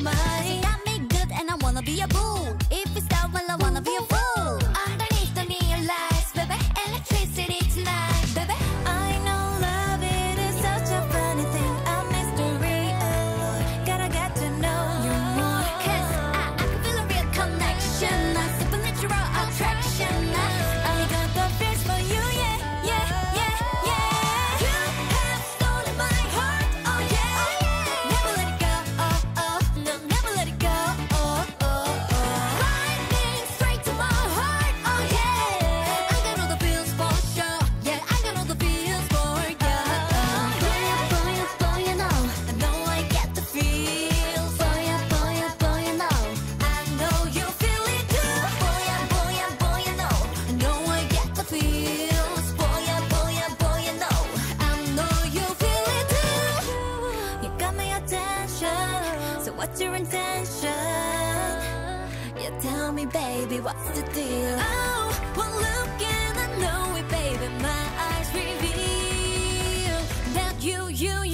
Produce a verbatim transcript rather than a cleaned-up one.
mind. You got me good and I wanna be a boo. If you start, well I wanna be a fool. Underneath the neon lights, baby, electricity tonight, baby. I know love it is such a funny thing, a mystery. Oh, gotta get to know you more. 'Cause I, I can feel a real connection, a supernatural attraction. I got the feels for you, yeah, yeah, yeah, yeah. You have stolen my heart, oh yeah. Never let it go, oh, oh, no, never let it go, oh, oh, oh. Lightning straight to my heart, oh yeah. I got all the feels for sure, yeah, I got all the feels for you. Boy, boy, boy, you know, I know I get the feels. Boy, boy, boy, you know, I know you feel it too. Boy, boy, boy, you know, I know I get the feels. Boy, boy, boy, you know, I know you feel it too. You got my attention, so what's your intention? You tell me, baby, what's the deal? Oh, well, look and I know it, baby. My eyes reveal that you, you,